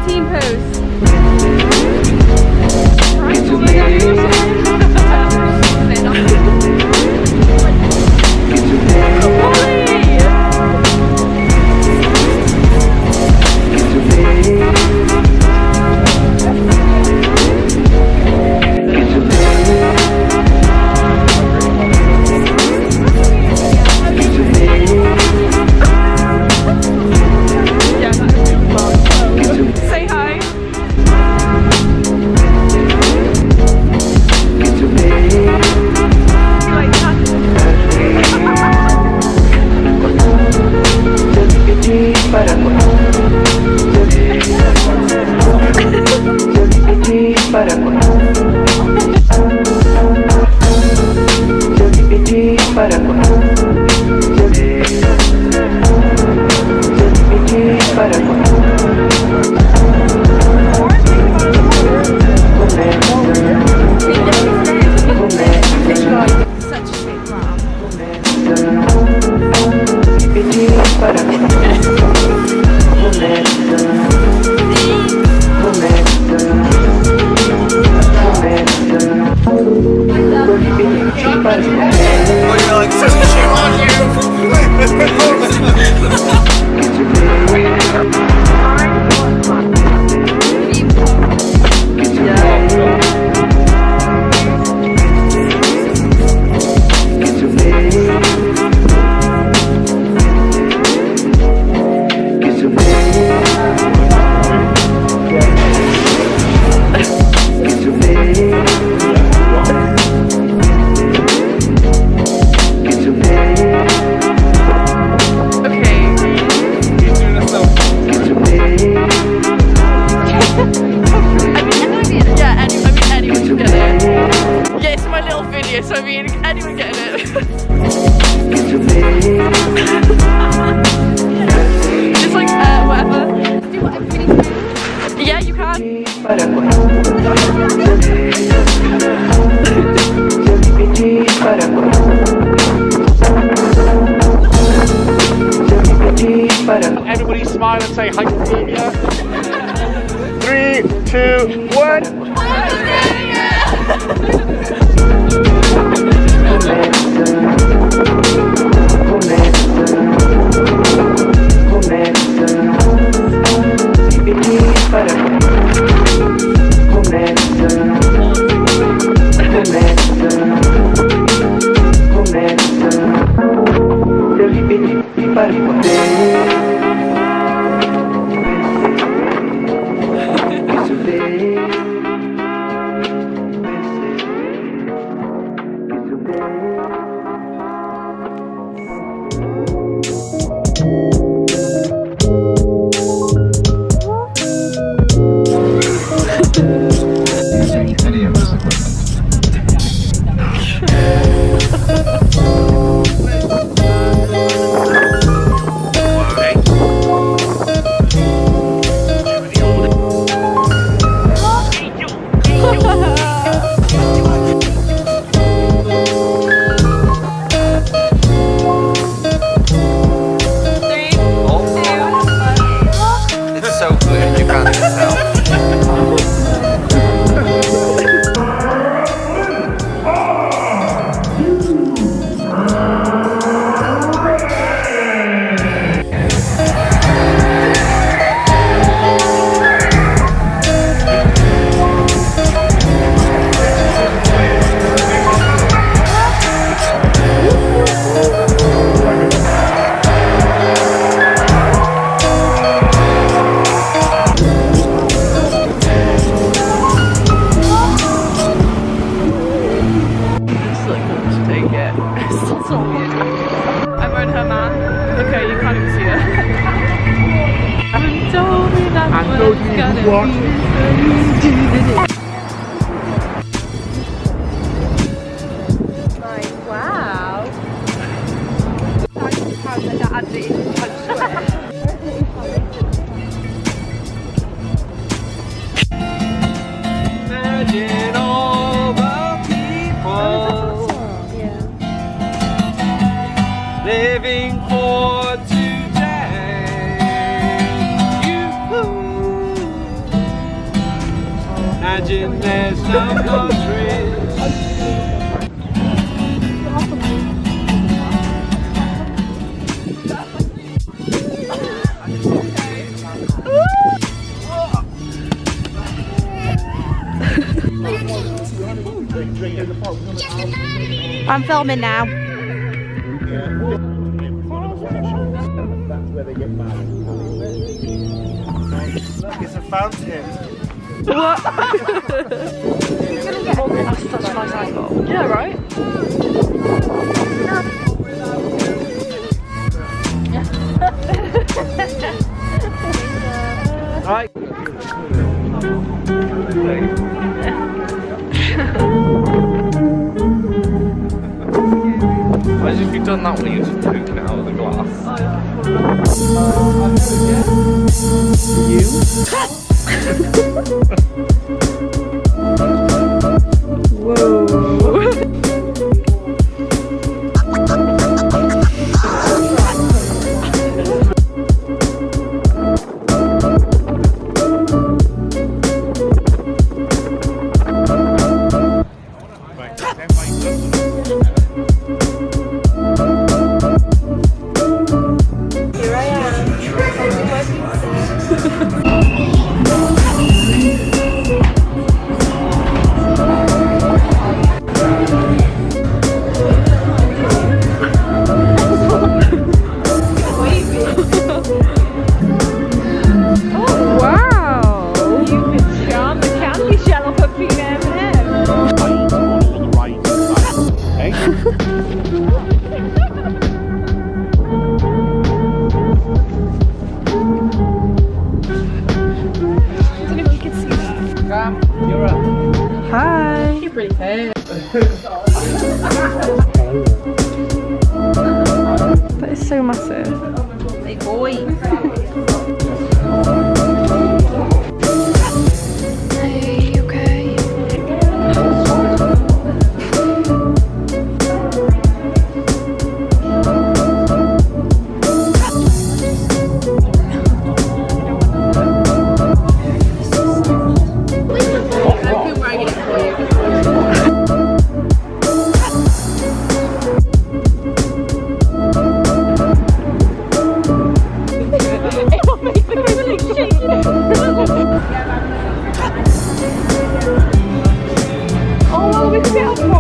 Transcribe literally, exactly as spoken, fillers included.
team pose. So I mean, anyone getting it? Just like, uh, whatever. Do whatever you need to do. Yeah, you can. Everybody smile and say hypothermia. Three, two, one. What? Like, wow. Imagine all the people yeah. living for today. You Imagine there's no more trees. I'm filming now. That's where they get married. Look, it's a fountain. What? You're gonna get that's such a nice angle. Yeah, right? Right. Imagine if you'd done that when you just pooping it out of the glass. Whoa. Hi. You're pretty pale. That is so massive. Big boy. Hey, okay. Oh, we could be out